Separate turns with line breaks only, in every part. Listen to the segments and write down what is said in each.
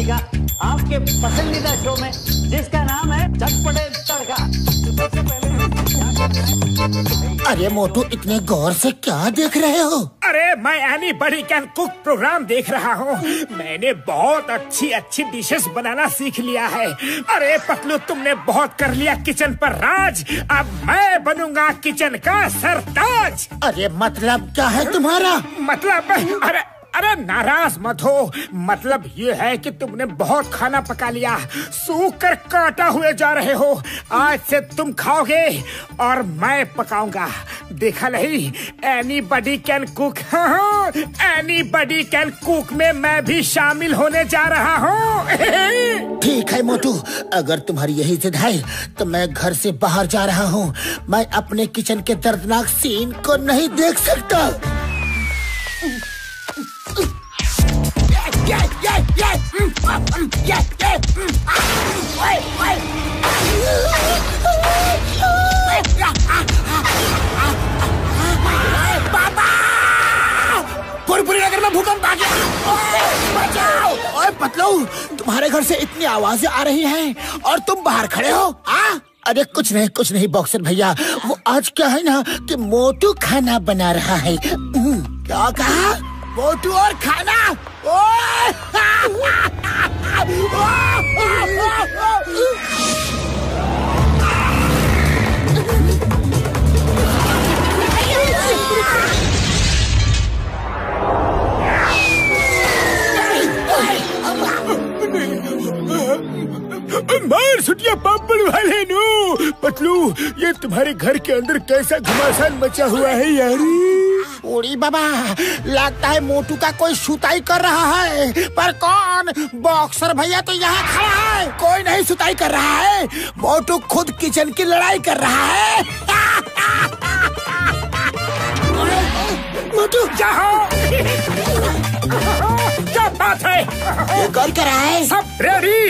का आपके पसंदीदा शो में जिसका नाम है चटपटे तड़का। सबसे पहले
अरे मोटू, इतने गौर से क्या देख रहे हो?
अरे मैं एनीबॉडी कैन कुक प्रोग्राम देख रहा हूँ। मैंने बहुत अच्छी अच्छी डिशेस बनाना सीख लिया है। अरे पतलू, तुमने बहुत कर लिया किचन पर राज, अब मैं बनूंगा किचन का सरताज।
अरे मतलब क्या है तुम्हारा?
मतलब अरे नाराज मत हो। मतलब ये है कि तुमने बहुत खाना पका लिया, सूख कर काटा हुए जा रहे हो। आज से तुम खाओगे और मैं पकाऊंगा। देखा नहीं, एनीबॉडी कैन कुक। हाँ, एनीबॉडी कैन कुक में मैं भी शामिल होने जा रहा हूँ।
ठीक है मोटू, अगर तुम्हारी यही जिद है तो मैं घर से बाहर जा रहा हूँ। मैं अपने किचन के दर्दनाक सीन को नहीं देख सकता। पूरी नगर में भूकंप आ गया। बचाओ! ओए पतलू, तुम्हारे घर से इतनी आवाजें आ रही हैं और तुम बाहर खड़े हो। अरे कुछ नहीं बॉक्सर भैया, वो आज क्या है ना कि मोटू खाना बना रहा है। क्या कहा? मोटू और खाना?
मार सुटिया पापड़ वाले नो। पतलू, ये तुम्हारे घर के अंदर कैसा घमासान मचा हुआ है यार।
ओरी बाबा, लगता है मोटू का कोई सुताई कर रहा है। पर कौन? बॉक्सर भैया तो यहाँ खड़ा है। कोई नहीं सुताई कर रहा है, मोटू खुद किचन की लड़ाई कर रहा है। मोटू
जाओ। क्या बात है?
ये कौन कर रहा है?
सब ready?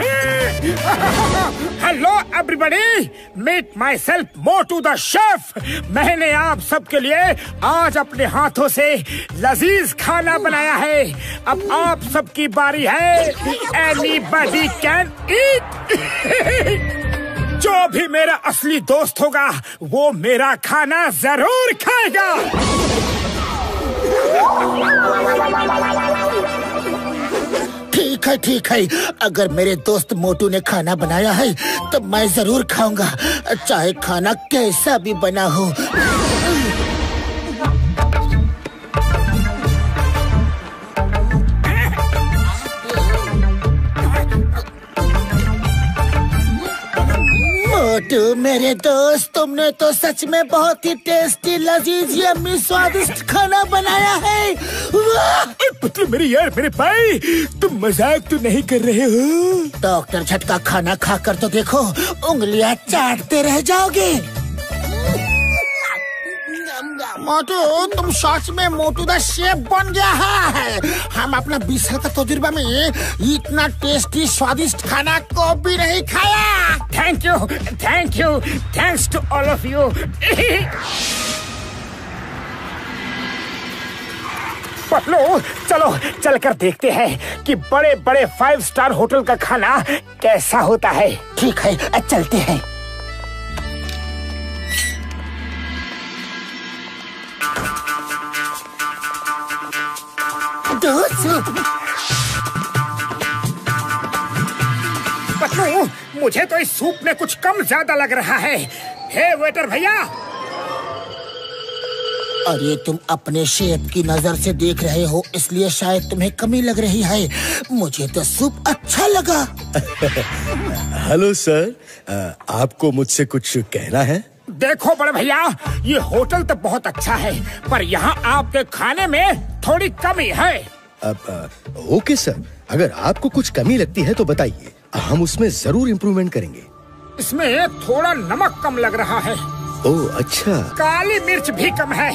Hello everybody, meet myself Motu the chef. मैंने आप सबके लिए आज अपने हाथों से लजीज खाना बनाया है। अब आप सबकी बारी है। Anybody can eat. जो भी मेरा असली दोस्त होगा वो मेरा खाना जरूर खाएगा।
ठीक है, अगर मेरे दोस्त मोटू ने खाना बनाया है तो मैं जरूर खाऊंगा, चाहे खाना कैसा भी बना हो। मोटू मेरे दोस्त, तुमने तो सच में बहुत ही टेस्टी, लजीज, यम्मी, स्वादिष्ट खाना बनाया है।
मतलब मेरे भाई, तुम मजाक तो नहीं कर रहे हो?
डॉक्टर झटका खाना खाकर तो देखो, उंगलियां चाटते रह जाओगे। मोटू, तुम सच में मोटू द शेफ बन गया है। हम अपना 20 साल का तजुर्बा में इतना टेस्टी स्वादिष्ट खाना को भी नहीं खाया।
Thank you, thanks to all of you. Patlu, चलो चलकर देखते हैं कि बड़े बड़े 5 स्टार होटल का खाना कैसा होता है।
ठीक है, चलते हैं।
पतलू, मुझे तो इस सूप में कुछ कम ज्यादा लग रहा है। हे वेटर भैया।
अरे तुम अपने शेफ की नजर से देख रहे हो, इसलिए शायद तुम्हें कमी लग रही है। मुझे तो सूप अच्छा लगा।
हेलो सर, आपको मुझसे कुछ कहना है?
देखो बड़े भैया, ये होटल तो बहुत अच्छा है, पर यहाँ आपके खाने में थोड़ी कमी है।
ओके सर, अगर आपको कुछ कमी लगती है तो बताइए, हम उसमें जरूर इम्प्रूवमेंट करेंगे।
इसमें थोड़ा नमक कम लग रहा है।
ओह अच्छा।
काली मिर्च भी कम है।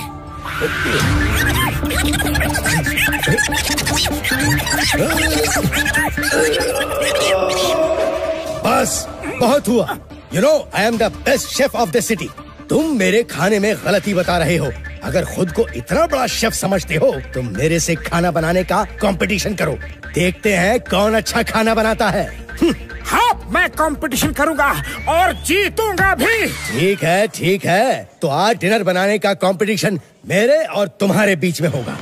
बस बहुत हुआ। You know, I am the best chef of the city. तुम मेरे खाने में गलती बता रहे हो। अगर खुद को इतना बड़ा शेफ समझते हो तो मेरे से खाना बनाने का कंपटीशन करो। देखते हैं कौन अच्छा खाना बनाता है।
हाँ, मैं कंपटीशन करूंगा और जीतूंगा भी।
ठीक है। तो आज डिनर बनाने का कंपटीशन मेरे और तुम्हारे बीच में होगा।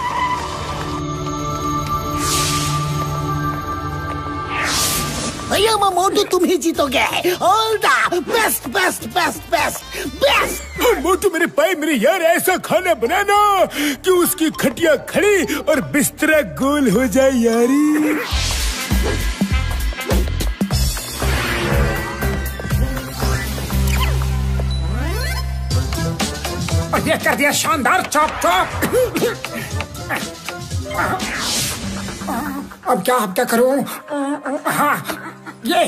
भैया मोटू तुम ही जीतोगे। All the best best best best best.
Motu मेरे भाई मेरे यार, ऐसा खाना बनाना कि उसकी खटिया खड़ी और बिस्तरा गोल हो जाए यारी। ये कर दिया शानदार चॉप चॉप। अब क्या करूं? हाँ, ये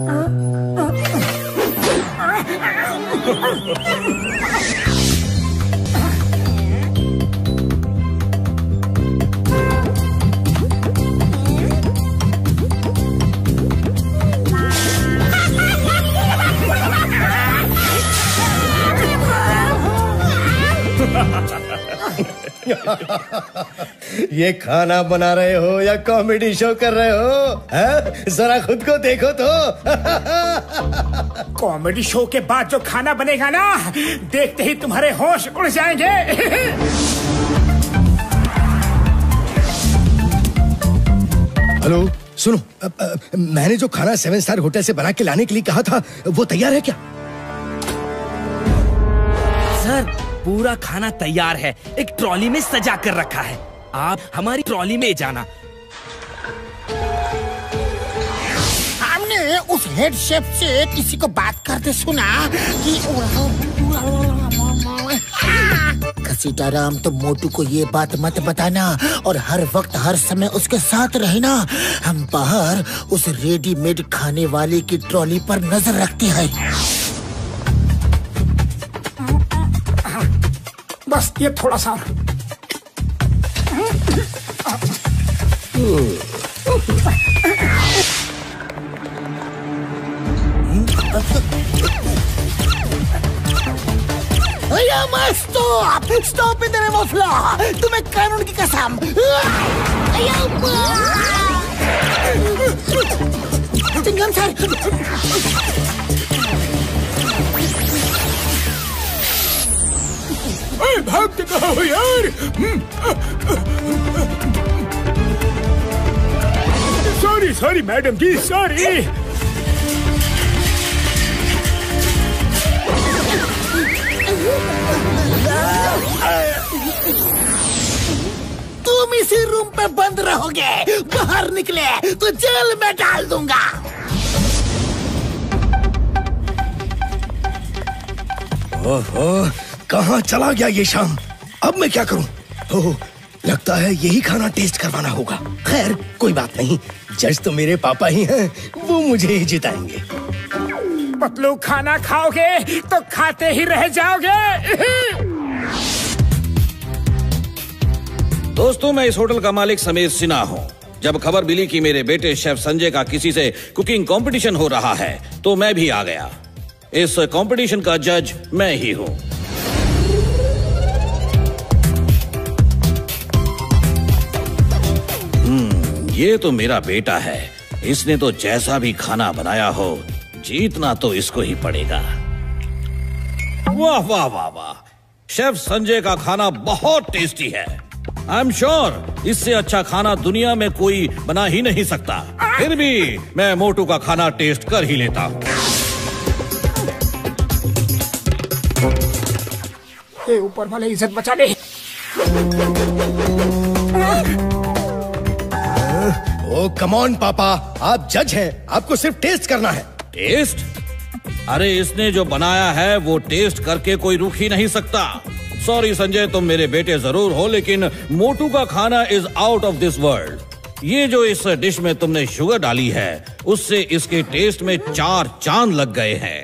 ये खाना बना रहे हो या कॉमेडी शो कर रहे हो? है? जरा खुद को देखो तो।
कॉमेडी शो के बाद जो खाना बनेगा ना, देखते ही तुम्हारे होश उड़ जाएंगे।
हेलो सुनो, मैंने जो खाना 7 स्टार होटल से बना के लाने के लिए कहा था वो तैयार है क्या?
सर पूरा खाना तैयार है, एक ट्रॉली में सजा कर रखा है। आप हमारी ट्रॉली में जाना।
हमने उस हेड शेफ से किसी को बात करते सुना कि घसीटाराम, तो मोटू को ये बात मत बताना और हर वक्त हर समय उसके साथ रहना। हम बाहर उस रेडीमेड खाने वाले की ट्रॉली पर नजर रखते हैं।
बस ये थोड़ा सा।
भैया मत stop in the name of law. तुम्हें कानून की कसम। चिंगम सर,
भागते कहाँ हो यार? Sorry madam ji, sorry.
तुम इसी रूम पे बंद रहोगे, बाहर निकले तो जेल में डाल दूंगा।
ओहो, कहाँ चला गया ये शाम? अब मैं क्या करूं? ओह, लगता है यही खाना टेस्ट करवाना होगा। खैर कोई बात नहीं, जज तो मेरे पापा ही हैं, वो मुझे ही जिताएंगे।
पतलू, खाना खाओगे तो खाते ही रह जाओगे।
दोस्तों, मैं इस होटल का मालिक समीर सिन्हा हूँ। जब खबर मिली कि मेरे बेटे शेफ संजय का किसी से कुकिंग कंपटीशन हो रहा है तो मैं भी आ गया। इस कंपटीशन का जज मैं ही हूँ। ये तो मेरा बेटा है, इसने तो जैसा भी खाना बनाया हो जीतना तो इसको ही पड़ेगा। वाह वाह वाह वाह, शेफ संजय का खाना बहुत टेस्टी है। आई एम श्योर इससे अच्छा खाना दुनिया में कोई बना ही नहीं सकता। फिर भी मैं मोटू का खाना टेस्ट कर ही लेता हूँ।
ऊपर वाले इज्जत बचा ले।
ओ कम ऑन पापा, आप जज हैं, आपको सिर्फ टेस्ट करना है।
टेस्ट? अरे इसने जो बनाया है वो टेस्ट करके कोई रुक ही नहीं सकता। सॉरी संजय, तुम मेरे बेटे जरूर हो, लेकिन मोटू का खाना is out of this world. ये जो इस डिश में तुमने शुगर डाली है उससे इसके टेस्ट में 4 चांद लग गए हैं।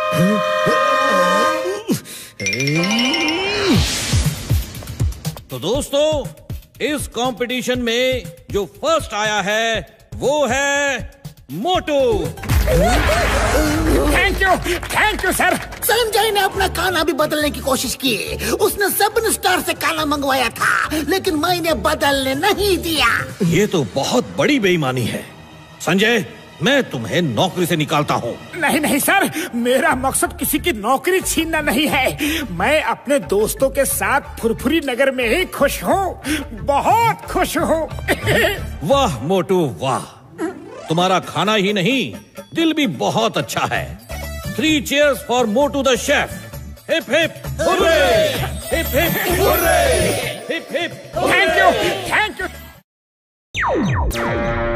तो दोस्तों, इस कंपटीशन में जो फर्स्ट आया है वो है Motu.
Thank you sir.
Sanjay ने अपना खाना भी बदलने की कोशिश की। उसने 7 स्टार से खाना मंगवाया था, लेकिन मैंने बदलने नहीं दिया।
ये तो बहुत बड़ी बेईमानी है। संजय, मैं तुम्हें नौकरी से निकालता हूँ।
नहीं नहीं सर, मेरा मकसद किसी की नौकरी छीनना नहीं है। मैं अपने दोस्तों के साथ फुरफुरी नगर में ही खुश हूँ, बहुत खुश हूँ।
वाह मोटू वाह, तुम्हारा खाना ही नहीं दिल भी बहुत अच्छा है। 3 cheers for Motu the chef. Hip hip hurray, hip hip hurray, hip hip.
Thank you, thank you.